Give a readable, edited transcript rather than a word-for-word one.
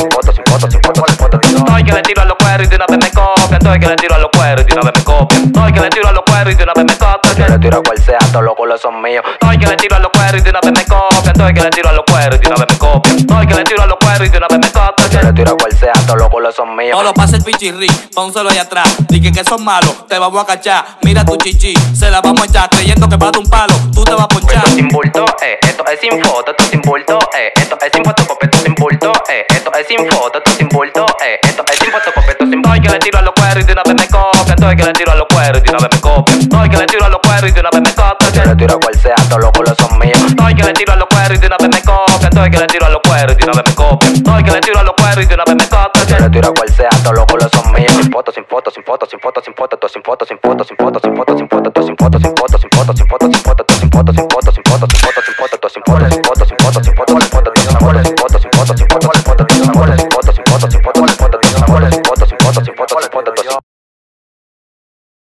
sin foto, sin foto, sin foto, sin foto. Estoy que le tiro a los cueros y de una vez me copian. Estoy que le tiro a los cueros y de una vez me copian. Estoy que le tiro a los cueros y de una vez me copian. Yo le tiro a cual sea, todos los culos son míos. Estoy que le tiro a los cueros y de una vez me copian. Estoy que le tiro a los cueros y de una vez me copian. Estoy que le tiro a los cueros y de una vez me copian. Yo le tiro a cual sea, todos los culos son míos. No lo pase el pichirri, pónselo ahí atrás. Dije que son malos, te vamos a cachar. Mira tu chichi, se la vamos a echar. Creyendo que para un palo, tú te vas a ponchar. Esto es sin bulto, esto es sin foto, esto es sin bulto, esto es sin fotocopia, esto es sin bulto, esto es sin foto, esto es sin bulto, esto es sin fotocopia, esto es sin bulto. Estoy que le tiro a los cueros y de una vez me copian. Estoy que le tiro a los cueros y de una vez me copian. Estoy que le tiro a los cueros y de una vez me copian. Yo le tiro a cual sea, todos los culos son míos. Estoy que le tiro a los cueros y de una vez me copian. Estoy que le tiro a los cueros y de una vez me copian. Estoy que le tiro a los cueros y de una vez me copian. Yo le tiro a cual sea, todos los culos son míos. Sin foto, sin foto, sin foto, sin foto, sin foto, todo sin foto, sin foto, sin foto, sin foto, sin foto, todo sin foto, sin foto, sin foto, sin foto, sin foto, todo sin foto, sin foto, sin foto, sin foto, sin foto, sin foto, sin foto, sin foto, sin foto, sin foto, sin foto, sin foto, sin foto, sin foto, sin foto, sin foto, sin foto.